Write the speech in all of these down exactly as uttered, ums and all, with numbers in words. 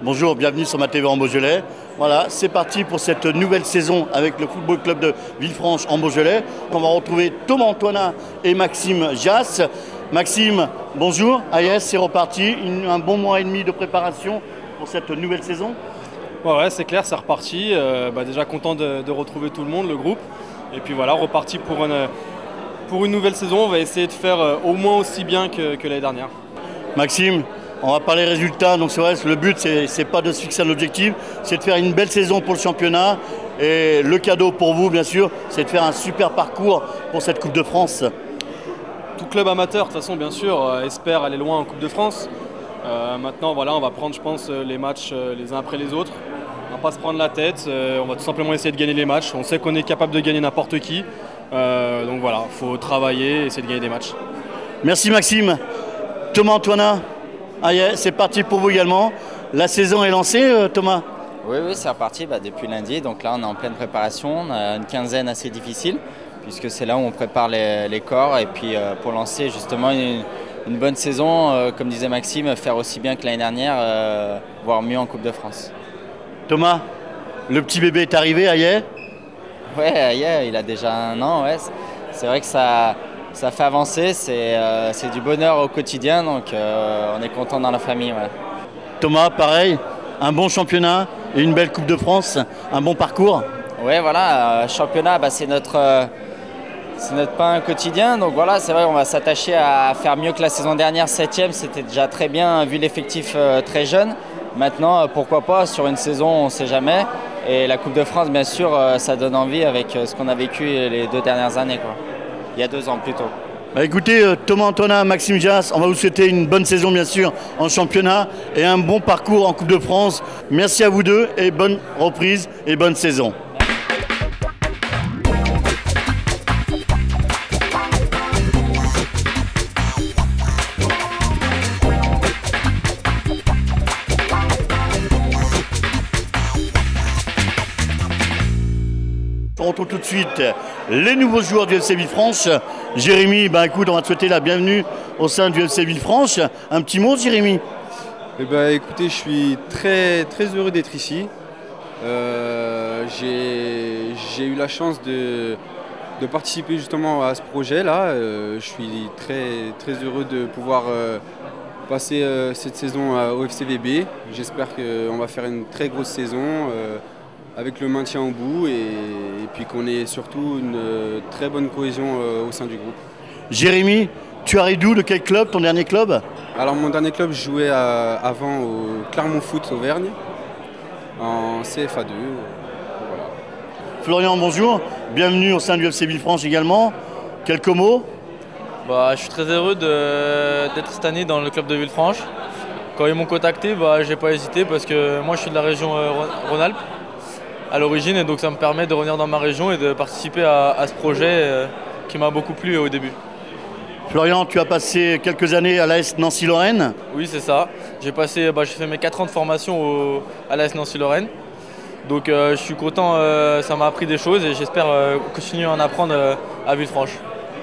Bonjour, bienvenue sur Ma T V en Beaujolais. Voilà, c'est parti pour cette nouvelle saison avec le Football Club de Villefranche en Beaujolais. On va retrouver Thomas Antonin et Maxime Jass. Maxime, bonjour. Ah yes, c'est reparti. Une, un bon mois et demi de préparation pour cette nouvelle saison. Ouais, ouais, c'est clair, c'est reparti. Euh, bah, déjà content de, de retrouver tout le monde, le groupe. Et puis voilà, reparti pour une, pour une nouvelle saison. On va essayer de faire euh, au moins aussi bien que, que l'année dernière. Maxime, on va parler résultats. Donc c'est vrai, le but, c'est pas de se fixer un objectif, c'est de faire une belle saison pour le championnat. Et le cadeau pour vous, bien sûr, c'est de faire un super parcours pour cette Coupe de France. Tout club amateur, de toute façon, bien sûr, euh, espère aller loin en Coupe de France. Euh, maintenant, voilà, on va prendre, je pense, les matchs euh, les uns après les autres. On va pas se prendre la tête. Euh, on va tout simplement essayer de gagner les matchs. On sait qu'on est capable de gagner n'importe qui. Euh, donc voilà, il faut travailler et essayer de gagner des matchs. Merci Maxime. Thomas Antonin, ah yeah, c'est parti pour vous également. La saison est lancée, euh, Thomas? Oui, oui, c'est reparti bah, depuis lundi. Donc là, on est en pleine préparation. On a une quinzaine assez difficile, puisque c'est là où on prépare les, les corps. Et puis euh, pour lancer justement une, une bonne saison, euh, comme disait Maxime, faire aussi bien que l'année dernière, euh, voire mieux en Coupe de France. Thomas, le petit bébé est arrivé, Aïe? Ouais, Aïe, il a déjà un an, ouais. C'est vrai que ça... Ça fait avancer, c'est euh, du bonheur au quotidien, donc euh, on est content dans la famille. Ouais. Thomas, pareil, un bon championnat et une belle Coupe de France, un bon parcours. Oui, voilà, euh, championnat, bah, c'est notre, euh, notre pain quotidien, donc voilà, c'est vrai, on va s'attacher à faire mieux que la saison dernière, septième, c'était déjà très bien vu l'effectif euh, très jeune. Maintenant, euh, pourquoi pas, sur une saison, on ne sait jamais. Et la Coupe de France, bien sûr, euh, ça donne envie avec euh, ce qu'on a vécu les deux dernières années, quoi. Il y a deux ans plutôt. Bah écoutez, euh, Thomas Antonin, Maxime Jass, on va vous souhaiter une bonne saison bien sûr en championnat et un bon parcours en Coupe de France. Merci à vous deux et bonne reprise et bonne saison. On retrouve tout de suite les nouveaux joueurs du F C Villefranche. Jérémy, bah écoute, on va te souhaiter la bienvenue au sein du F C Villefranche. Un petit mot, Jérémy? Eh ben, écoutez, je suis très, très heureux d'être ici. Euh, j'ai eu la chance de, de participer justement à ce projet-là. Euh, je suis très, très heureux de pouvoir euh, passer euh, cette saison au F C V B. J'espère qu'on va faire une très grosse saison. Euh, avec le maintien au bout et, et puis qu'on ait surtout une euh, très bonne cohésion euh, au sein du groupe. Jérémy, tu arrives d'où, de quel club, ton dernier club? Alors mon dernier club, je jouais à, avant au Clermont Foot Auvergne, en C F A deux. Voilà. Florian, bonjour, bienvenue au sein du F C Villefranche également. Quelques mots? Bah, je suis très heureux d'être cette année dans le club de Villefranche. Quand ils m'ont contacté, bah, j'ai pas hésité parce que moi je suis de la région euh, Rhône-Alpes à l'origine et donc ça me permet de revenir dans ma région et de participer à, à ce projet euh, qui m'a beaucoup plu au début. Florian, tu as passé quelques années à l'A S Nancy-Lorraine? Oui, c'est ça. J'ai passé, bah, j'ai fait mes quatre ans de formation au, à l'A S Nancy-Lorraine. Donc euh, je suis content, euh, ça m'a appris des choses et j'espère euh, continuer à en apprendre euh, à Villefranche.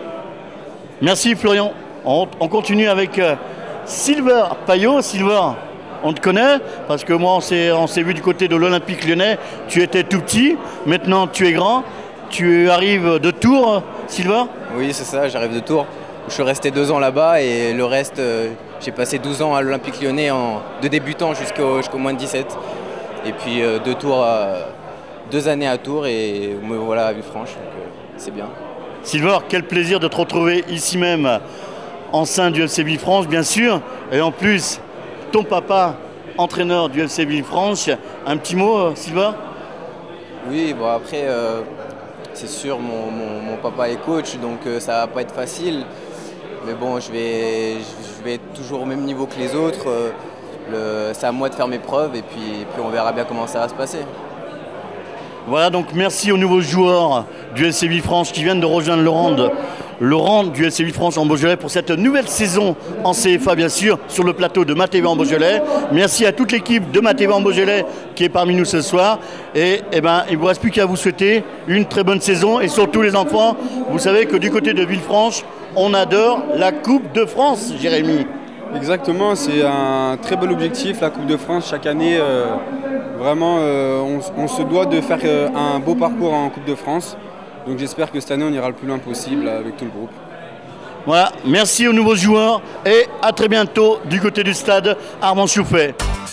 Merci Florian. On, on continue avec euh, Silver Payot. Silver, on te connaît parce que moi on s'est vu du côté de l'Olympique Lyonnais. Tu étais tout petit, maintenant tu es grand. Tu arrives de Tours, Silver? Oui, c'est ça, j'arrive de Tours. Je suis resté deux ans là-bas et le reste, euh, j'ai passé douze ans à l'Olympique Lyonnais en, de débutant jusqu'au jusqu'au moins de dix-sept. Et puis euh, deux, tours à, deux années à Tours et me voilà à Villefranche, donc euh, c'est bien. Silver, quel plaisir de te retrouver ici même en sein du F C Villefranche, bien sûr. Et en plus, ton papa, entraîneur du F C Villefranche. Un petit mot, Silver? Oui, bon après, euh, c'est sûr, mon, mon, mon papa est coach, donc euh, ça va pas être facile. Mais bon, je vais, je vais être toujours au même niveau que les autres. Euh, c'est à moi de faire mes preuves et puis, et puis on verra bien comment ça va se passer. Voilà, donc merci aux nouveaux joueurs du F C Villefranche qui viennent de rejoindre le rang, le rang du F C Villefranche en Beaujolais pour cette nouvelle saison en C F A, bien sûr, sur le plateau de Ma T V en Beaujolais. Merci à toute l'équipe de Ma T V en Beaujolais qui est parmi nous ce soir. Et, eh ben, il ne vous reste plus qu'à vous souhaiter une très bonne saison. Et surtout les enfants, vous savez que du côté de Villefranche, on adore la Coupe de France, Jérémy. Exactement, c'est un très bel objectif, la Coupe de France. Chaque année, euh, vraiment, euh, on, on se doit de faire euh, un beau parcours en Coupe de France. Donc j'espère que cette année, on ira le plus loin possible avec tout le groupe. Voilà, merci aux nouveaux joueurs et à très bientôt du côté du stade Armand Chouffet.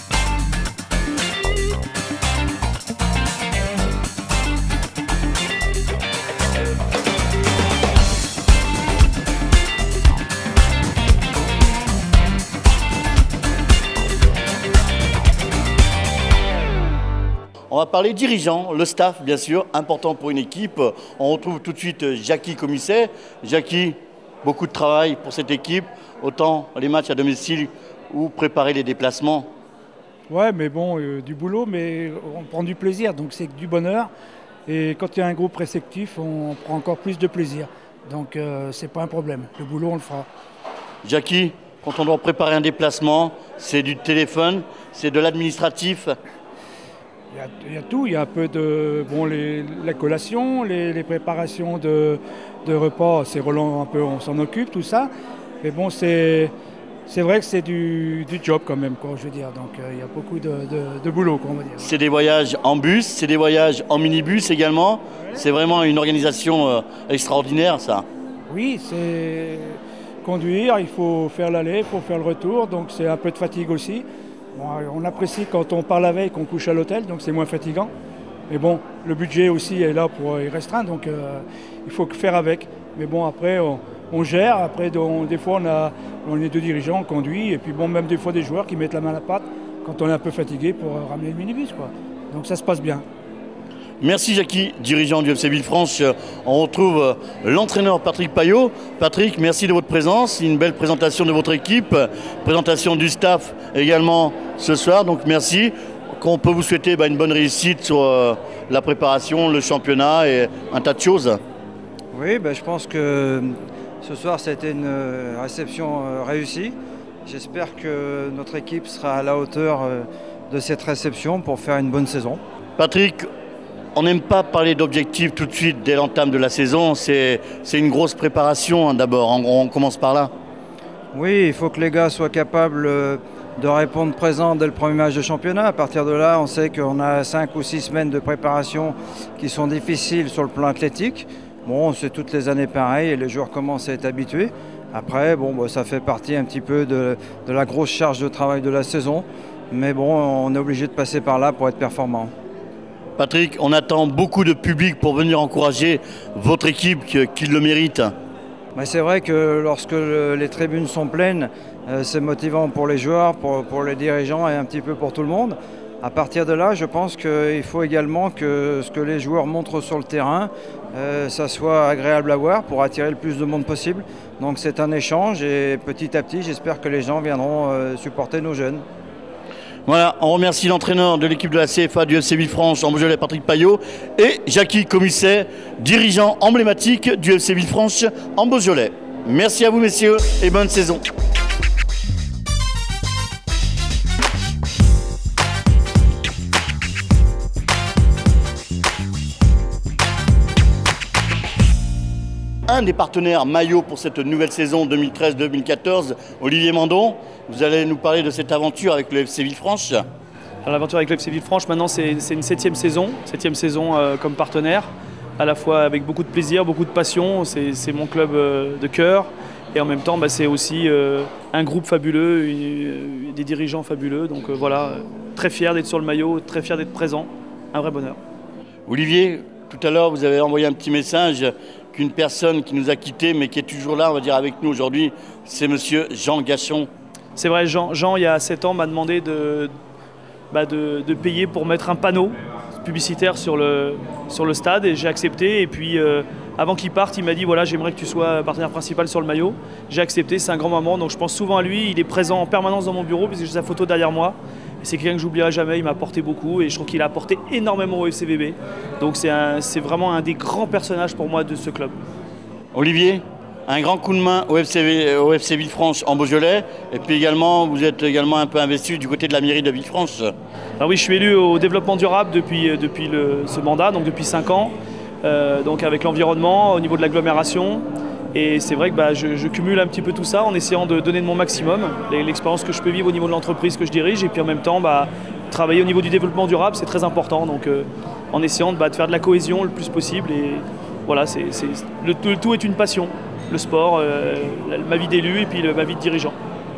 On va parler dirigeants, le staff bien sûr, important pour une équipe. On retrouve tout de suite Jackie Comisset. Jackie, beaucoup de travail pour cette équipe, autant les matchs à domicile ou préparer les déplacements. Ouais, mais bon, euh, du boulot, mais on prend du plaisir, donc c'est du bonheur. Et quand il y a un groupe réceptif, on prend encore plus de plaisir. Donc euh, c'est pas un problème, le boulot on le fera. Jackie, quand on doit préparer un déplacement, c'est du téléphone, c'est de l'administratif. Il y, a, il y a tout, il y a un peu de bon, les, la collation, les, les préparations de, de repas, c'est Roland un peu, on s'en occupe, tout ça. Mais bon, c'est c'est vrai que c'est du, du job quand même, quoi, je veux dire. Donc euh, il y a beaucoup de, de, de boulot, quoi, on va dire. C'est des voyages en bus, c'est des voyages en minibus également. Ouais. C'est vraiment une organisation euh, extraordinaire, ça. Oui, c'est conduire, il faut faire l'aller, il faut faire le retour, donc c'est un peu de fatigue aussi. Bon, on apprécie quand on part la veille qu'on couche à l'hôtel, donc c'est moins fatigant. Mais bon, le budget aussi est là pour y restreindre, donc euh, il faut faire avec. Mais bon, après, on, on gère. Après, on, des fois, on, a, on est deux dirigeants, on conduit. Et puis bon, même des fois des joueurs qui mettent la main à la pâte quand on est un peu fatigué pour euh, ramener le minibus, quoi. Donc ça se passe bien. Merci Jackie, dirigeant du F C Villefranche. On retrouve euh, l'entraîneur Patrick Payot. Patrick, merci de votre présence. Une belle présentation de votre équipe. Présentation du staff également ce soir. Donc merci. Qu'on peut vous souhaiter bah, une bonne réussite sur euh, la préparation, le championnat et un tas de choses. Oui, bah, je pense que ce soir, ça a été une réception euh, réussie. J'espère que notre équipe sera à la hauteur euh, de cette réception pour faire une bonne saison. Patrick, on n'aime pas parler d'objectifs tout de suite dès l'entame de la saison. C'est une grosse préparation hein, d'abord. On, on commence par là. Oui, il faut que les gars soient capables euh, de répondre présent dès le premier match de championnat. À partir de là, on sait qu'on a cinq ou six semaines de préparation qui sont difficiles sur le plan athlétique. Bon, c'est toutes les années pareil et les joueurs commencent à être habitués. Après, bon, bah, ça fait partie un petit peu de, de la grosse charge de travail de la saison. Mais bon, on est obligé de passer par là pour être performant. Patrick, on attend beaucoup de public pour venir encourager votre équipe qui le mérite. C'est vrai que lorsque le, les tribunes sont pleines, euh, c'est motivant pour les joueurs, pour, pour les dirigeants et un petit peu pour tout le monde. À partir de là, je pense qu'il faut également que ce que les joueurs montrent sur le terrain, euh, ça soit agréable à voir pour attirer le plus de monde possible. Donc c'est un échange et petit à petit, j'espère que les gens viendront euh, supporter nos jeunes. Voilà, on remercie l'entraîneur de l'équipe de la C F A du F C Villefranche en Beaujolais, Patrick Payot, et Jackie Comisset, dirigeant emblématique du F C Villefranche en Beaujolais. Merci à vous messieurs et bonne saison. Un des partenaires maillot pour cette nouvelle saison deux mille treize deux mille quatorze, Olivier Mandon. Vous allez nous parler de cette aventure avec le F C Villefranche. L'aventure avec le F C Villefranche, maintenant c'est une septième saison, septième saison euh, comme partenaire, à la fois avec beaucoup de plaisir, beaucoup de passion. C'est mon club euh, de cœur et en même temps bah, c'est aussi euh, un groupe fabuleux, une, des dirigeants fabuleux. Donc euh, voilà, très fier d'être sur le maillot, très fier d'être présent, un vrai bonheur. Olivier, tout à l'heure vous avez envoyé un petit message qu'une personne qui nous a quittés mais qui est toujours là, on va dire avec nous aujourd'hui, c'est monsieur Jean Gachon. C'est vrai, Jean, Jean, il y a sept ans, m'a demandé de, bah de, de payer pour mettre un panneau publicitaire sur le, sur le stade et j'ai accepté. Et puis, euh, avant qu'il parte, il m'a dit voilà, j'aimerais que tu sois partenaire principal sur le maillot. J'ai accepté, c'est un grand moment, donc je pense souvent à lui. Il est présent en permanence dans mon bureau puisque j'ai sa photo derrière moi. C'est quelqu'un que j'oublierai jamais, il m'a apporté beaucoup et je trouve qu'il a apporté énormément au F C V B. Donc c'est vraiment un des grands personnages pour moi de ce club. Olivier, un grand coup de main au F C, au F C Villefranche en Beaujolais et puis également, vous êtes également un peu investi du côté de la mairie de Villefranche. Alors oui, je suis élu au développement durable depuis, depuis le, ce mandat, donc depuis cinq ans, euh, donc avec l'environnement, au niveau de l'agglomération. Et c'est vrai que bah, je, je cumule un petit peu tout ça en essayant de donner de mon maximum, l'expérience que je peux vivre au niveau de l'entreprise que je dirige, et puis en même temps bah, travailler au niveau du développement durable, c'est très important. Donc euh, en essayant bah, de faire de la cohésion le plus possible. Et voilà, c'est, c'est, le, le tout est une passion, le sport, euh, la, ma vie d'élu et puis le, ma vie de dirigeant.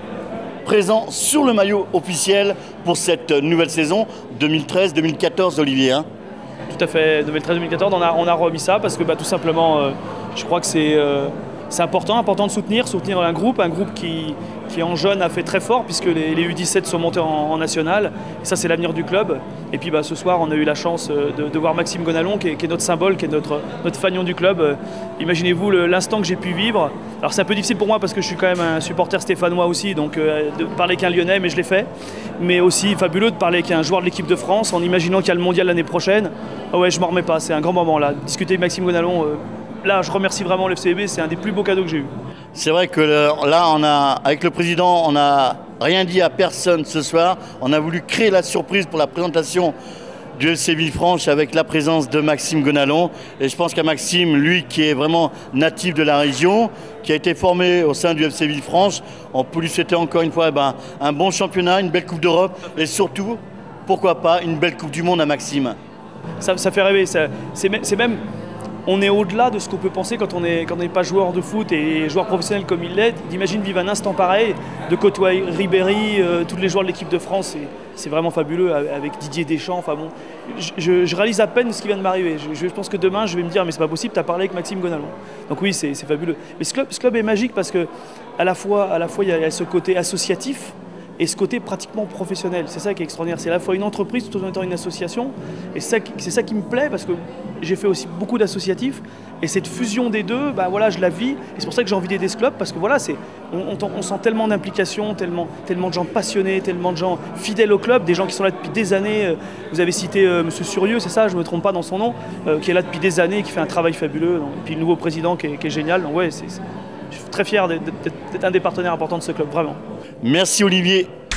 Présent sur le maillot officiel pour cette nouvelle saison deux mille treize deux mille quatorze, Olivier. Hein. Tout à fait, deux mille treize deux mille quatorze, on a, on a remis ça parce que bah, tout simplement, euh, je crois que c'est euh, c'est important, important de soutenir, soutenir un groupe, un groupe qui, qui en jeune a fait très fort puisque les, les U dix-sept sont montés en, en national. Et ça, c'est l'avenir du club. Et puis bah, ce soir, on a eu la chance de, de voir Maxime Gonalon, qui est, qui est notre symbole, qui est notre, notre fanion du club. Euh, imaginez-vous le, l'instant que j'ai pu vivre. Alors c'est un peu difficile pour moi parce que je suis quand même un supporter stéphanois aussi, donc euh, de parler qu'un Lyonnais, mais je l'ai fait. Mais aussi fabuleux de parler qu'un joueur de l'équipe de France en imaginant qu'il y a le mondial l'année prochaine. Ah ouais, je m'en remets pas, c'est un grand moment là. Discuter avec Maxime Gonalon, euh, là je remercie vraiment le F C B, c'est un des plus beaux cadeaux que j'ai eu. C'est vrai que le, là, on a, avec le président, on n'a rien dit à personne ce soir. On a voulu créer la surprise pour la présentation du F C Villefranche avec la présence de Maxime Gonalon. Et je pense qu'à Maxime, lui qui est vraiment natif de la région, qui a été formé au sein du F C Villefranche, on peut lui souhaiter encore une fois eh ben, un bon championnat, une belle Coupe d'Europe et surtout, pourquoi pas, une belle Coupe du Monde à Maxime. Ça, ça fait rêver, ça, c'est, c'est même... On est au-delà de ce qu'on peut penser quand on n'est quand on n'est pas joueur de foot et joueur professionnel comme il l'est. D'imagine vivre un instant pareil, de côtoyer Ribéry, euh, tous les joueurs de l'équipe de France, c'est, c'est vraiment fabuleux avec Didier Deschamps. Enfin bon, je, je réalise à peine ce qui vient de m'arriver. Je, je pense que demain, je vais me dire mais c'est pas possible, tu as parlé avec Maxime Gonalon. Donc oui, c'est, c'est fabuleux. Mais ce club, ce club est magique parce que à la fois, à la fois il y a ce côté associatif et ce côté pratiquement professionnel. C'est ça qui est extraordinaire. C'est à la fois une entreprise tout en étant une association. Et c'est ça, c'est ça qui me plaît parce que j'ai fait aussi beaucoup d'associatifs. Et cette fusion des deux, bah voilà, je la vis. Et c'est pour ça que j'ai envie d'aider ce club parce que voilà, c'est, on, on, on sent tellement d'implication, tellement, tellement de gens passionnés, tellement de gens fidèles au club, des gens qui sont là depuis des années. Vous avez cité euh, M. Surieux, c'est ça, je ne me trompe pas dans son nom, euh, qui est là depuis des années, qui fait un travail fabuleux. Donc, et puis le nouveau président qui est, qui est génial. Donc ouais, c'est, c'est, je suis très fier d'être, d'être un des partenaires importants de ce club, vraiment. Merci Olivier.